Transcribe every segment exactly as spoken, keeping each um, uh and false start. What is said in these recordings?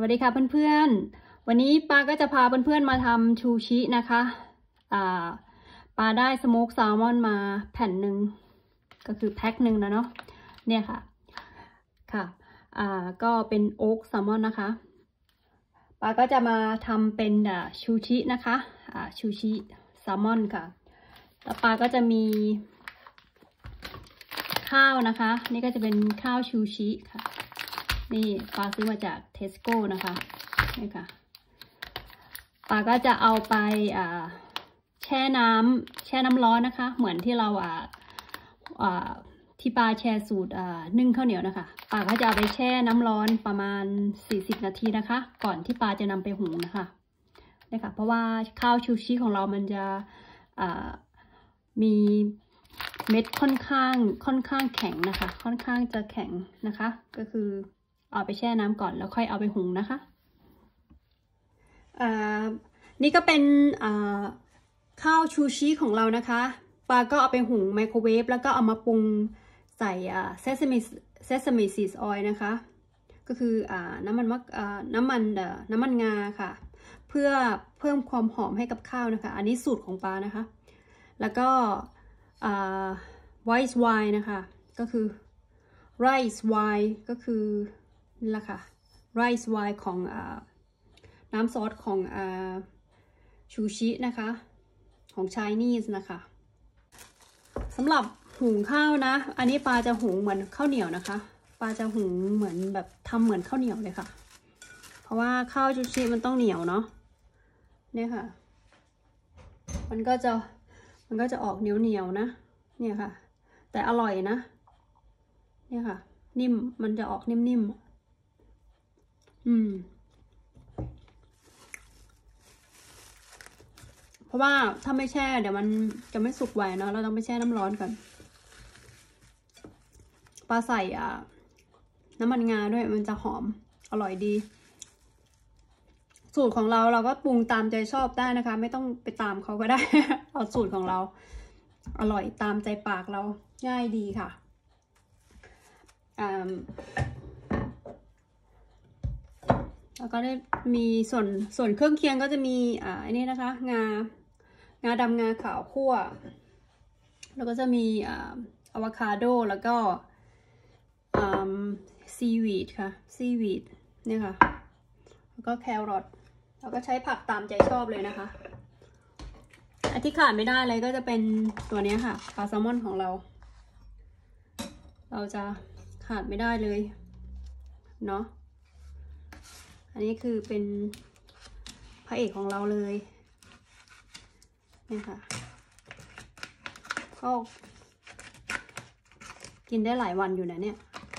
วัสดีค่ะเพื่อนๆวันนี้ปาก็จะพาเพื่อนๆมาทำชูชินะคะอ่าปาได้สโมกแซลมอนมาแผ่นหนึ่งก็คือแพ็คหนึ่งนะเนาะเนี่ยค่ะค่ะอ่าก็เป็นโอ๊กแซลมอนนะคะปาก็จะมาทำเป็นอ่าชูชินะคะอ่าชูชิแซลมอนค่ะแล้วปาก็จะมีข้าวนะคะนี่ก็จะเป็นข้าวชูชิค่ะนี่ปาซื้อมาจากเทสโก้นะคะนี่ค่ะปาก็จะเอาไปอ่าแช่น้ำแช่น้ำร้อนนะคะเหมือนที่เราอ่าอ่าที่ปาแชร์สูตรอ่านึ่งข้าวเหนียวนะคะปาก็จะเอาไปแช่น้ำร้อนประมาณสี่สิบนาทีนะคะก่อนที่ปาจะนำไปหุงนะคะนี่ค่ะเพราะว่าข้าวชูชิของเรามันจะอ่ามีเม็ดค่อนข้างค่อนข้างแข็งนะคะค่อนข้างจะแข็งนะคะก็คือเอาไปแช่น้ำก่อนแล้วค่อยเอาไปหุงนะคะอ่านี่ก็เป็นอ่าข้าวชูชิของเรานะคะปาก็เอาไปหุงไมโครเวฟแล้วก็เอามาปรุงใส่อ่าเซซามิเซซามิซีดออยล์นะคะก็คืออ่าน้ำมันมะอ่าน้ำมันเอ่อน้ำมันงาค่ะเพื่อเพิ่มความหอมให้กับข้าวนะคะอันนี้สูตรของปานะคะแล้วก็อ่า white wine นะคะก็คือ rice wine ก็คือนี่แหละค่ะ rice wine ของอ่าน้ำซอสของอ่าชูชินะคะของ Chinese นะคะสำหรับหุงข้าวนะอันนี้ปาจะหุงเหมือนข้าวเหนียวนะคะปาจะหุงเหมือนแบบทำเหมือนข้าวเหนียวเลยค่ะเพราะว่าข้าวชูชิมันต้องเหนียวเนาะเนี่ยค่ะมันก็จะมันก็จะออกเหนียวเหนียวนะเนี่ยค่ะแต่อร่อยนะเนี่ยค่ะนิ่มมันจะออกนิ่มๆอืมเพราะว่าถ้าไม่แช่เดี๋ยวมันจะไม่สุกไวเนาะเราต้องไปแช่น้ำร้อนก่อนปลาใส่อ่าน้ำมันงาด้วยมันจะหอมอร่อยดีสูตรของเราเราก็ปรุงตามใจชอบได้นะคะไม่ต้องไปตามเขาก็ได้ เอาสูตรของเราอร่อยตามใจปากเราง่ายดีค่ะแล้วก็ได้มีส่วนส่วนเครื่องเคียงก็จะมีอ่าอันนี้นะคะงางาดำงาขาวคั่วแล้วก็จะมีอ่าอะโวคาโดแล้วก็อ่าซีวีดค่ะซีวีดเนี่ยค่ะแล้วก็แครอทแล้วก็ใช้ผักตามใจชอบเลยนะคะอันที่ขาดไม่ได้เลยก็จะเป็นตัวนี้ค่ะปลาแซลมอนของเราเราจะขาดไม่ได้เลยเนาะอันนี้คือเป็นพระเอกของเราเลยเนี่ยค่ะก็กินได้หลายวันอยู่นะเนี่ย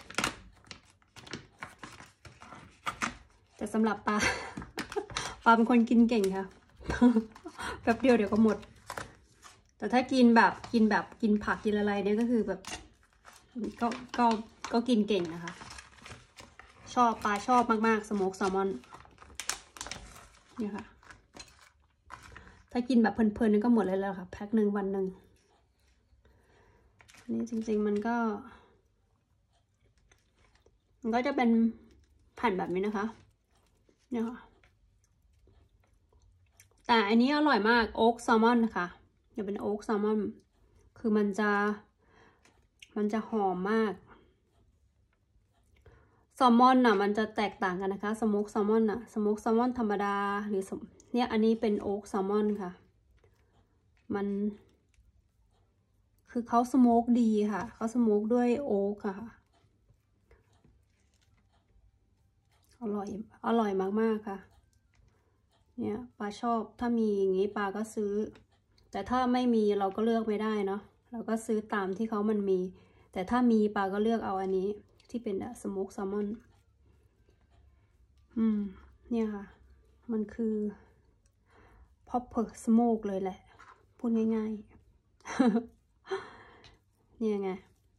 แต่สำหรับปลาปลาเป็นคนกินเก่งค่ะแป๊บเดียวเดี๋ยวก็หมดแต่ถ้ากินแบบกินแบบกินผักกินอะไรเนี่ยก็คือแบบก็ก็ก็กินเก่งนะคะชอบปลาชอบมากๆสโมกแซลมอนเนี่ยค่ะถ้ากินแบบเพลินๆนี่ก็หมดเลยแล้วค่ะแพ็คหนึ่งวันหนึ่งนี่จริงๆมันก็มันก็จะเป็นแผ่นแบบนี้นะคะเนี่ยค่ะแต่อันนี้อร่อยมากโอ๊กแซลมอนนะคะจะเป็นโอ๊กแซลมอนคือมันจะมันจะหอมมากแซลมอนน่ะมันจะแตกต่างกันนะคะสโมกแซลมอนน่ะสโมกแซลมอนธรรมดาหรือเนี่ยอันนี้เป็นโอ๊กแซลมอนค่ะมันคือเขาสโมกดีค่ะเขาสโมกด้วยโอ๊กค่ะอร่อยอร่อยมากๆค่ะเนี่ยปลาชอบถ้ามีอย่างนี้ปลาก็ซื้อแต่ถ้าไม่มีเราก็เลือกไม่ได้เนาะเราก็ซื้อตามที่เขามันมีแต่ถ้ามีปลาก็เลือกเอาอันนี้ที่เป็นสโมกแซลมอนอืมเนี่ยค่ะมันคือ proper smoke เลยแหละพูดง่ายๆ เนี่ยไง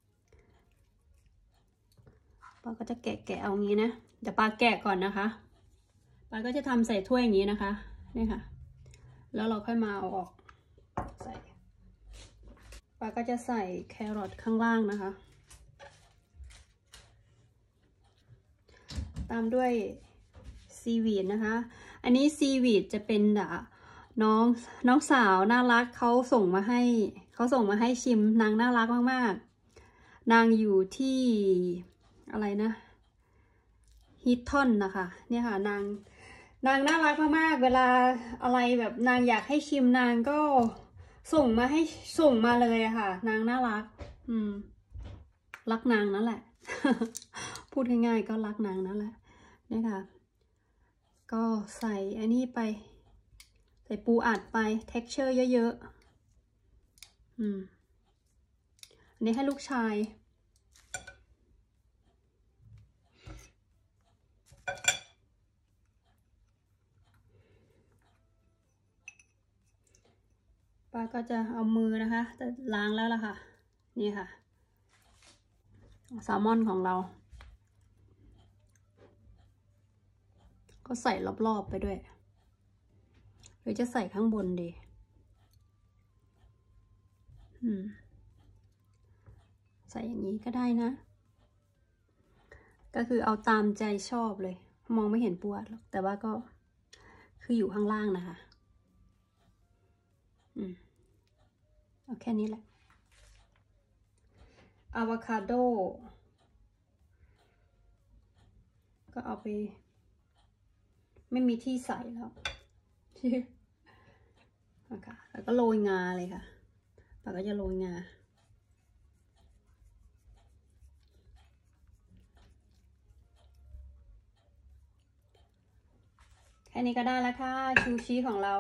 ปาก็จะแกะแกะเอางี้นะเดี๋ยวปาแกะก่อนนะคะปาก็จะทำใส่ถ้วยอย่างนี้นะคะนี่ค่ะแล้วเราค่อยมาเอาออกใส่ปาก็จะใส่แครอทข้างล่างนะคะตามด้วยซีวีดนะคะอันนี้ซีวีดจะเป็นน้องน้องสาวน่ารักเขาส่งมาให้เขาส่งมาให้ชิมนางน่ารักมากๆนางอยู่ที่อะไรนะฮิตทอนนะคะเนี่ยค่ะนางนางน่ารักมากๆเวลาอะไรแบบนางอยากให้ชิมนางก็ส่งมาให้ส่งมาเลยอะค่ะนางน่ารักอืมรักนางนั่นแหละ พูดง่ายๆก็รักนางนั่นแหละเนี่ยค่ะก็ใส่อันนี้ไปใส่ปูอัดไป texture เยอะๆอืมอันนี้ให้ลูกชายป้าก็จะเอามือนะคะจะล้างแล้วล่ะค่ะนี่ค่ะแซลมอนของเราก็ใส่รอบๆไปด้วยหรือจะใส่ข้างบนดีอืมใส่อย่างนี้ก็ได้นะก็คือเอาตามใจชอบเลยมองไม่เห็นปูอัดหรอกแต่ว่าก็คืออยู่ข้างล่างนะคะอืมเอาแค่นี้แหละอะโวคาโดก็เอาไปไม่มีที่ใส่แล้วนะคะแล้วก็โรยงาเลยค่ะปาก็จะโรยงาแค่นี้ก็ได้แล้วค่ะชูชีของเรา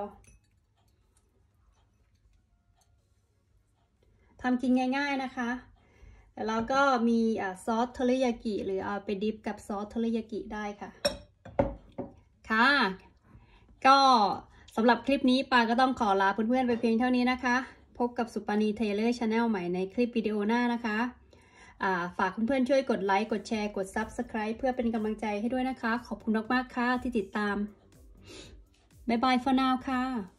ทำกินง่ายๆนะคะแล้วเราก็มีซอสเทอริยากิหรือเอาไปดิปกับซอสเทอริยากิได้ค่ะค่ะก็สำหรับคลิปนี้ปาก็ต้องขอลาเพื่อนๆไปเพียงเท่านี้นะคะพบกับสุปานีเทเลอร์ชาแนลใหม่ในคลิปวิดีโอหน้านะคะฝากเพื่อนๆช่วยกดไลค์กดแชร์กด ซับสไครบ์ เพื่อเป็นกำลังใจให้ด้วยนะคะขอบคุณมากๆค่ะที่ติดตามบ๊ายบาย for now ค่ะ